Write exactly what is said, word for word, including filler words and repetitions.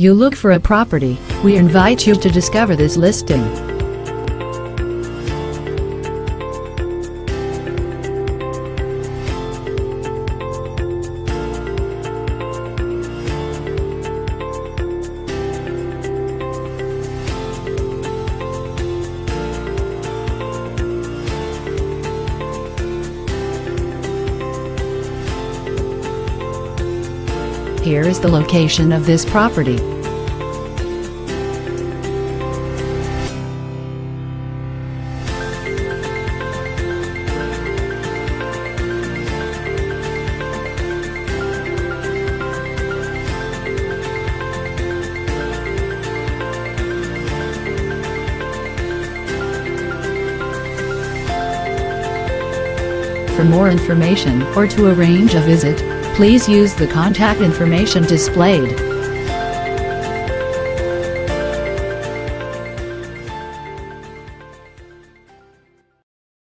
You look for a property, we invite you to discover this listing. Here is the location of this property. For more information or to arrange a visit, please use the contact information displayed.